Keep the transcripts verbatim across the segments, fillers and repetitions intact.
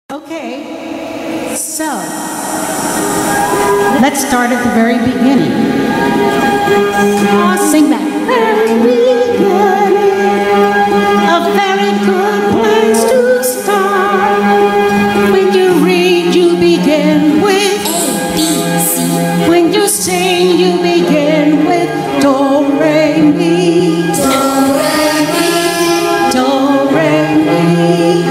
Okay, so let's start at the very beginning. I'll sing that. Very beginning, a very good place to start. When you read, you begin with A, B, C. When you sing, you begin with do, re, mi. Do, re, mi. Do, re, mi.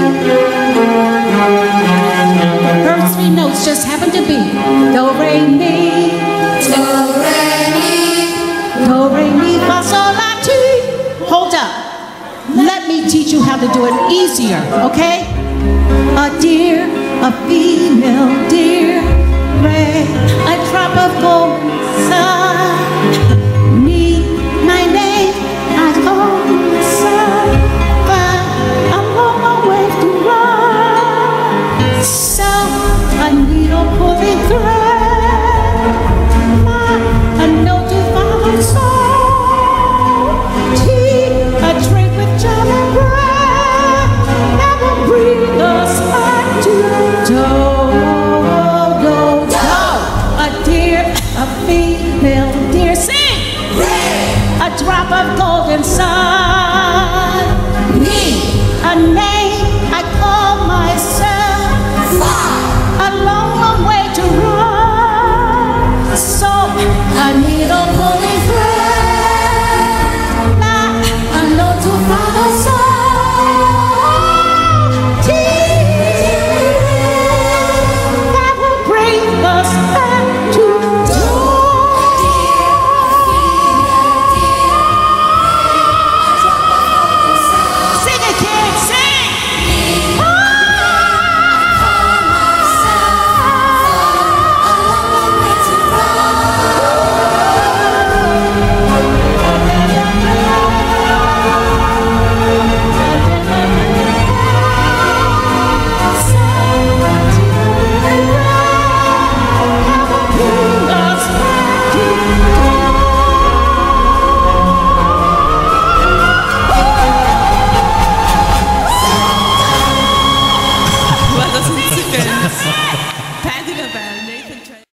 First three notes just happen to be do, re, mi. Do, re, mi. Do, re, mi, fa, sol, la, ti. Hold up. Let me teach you how to do it easier, okay? A deer, a female deer, ray, a drop of gold,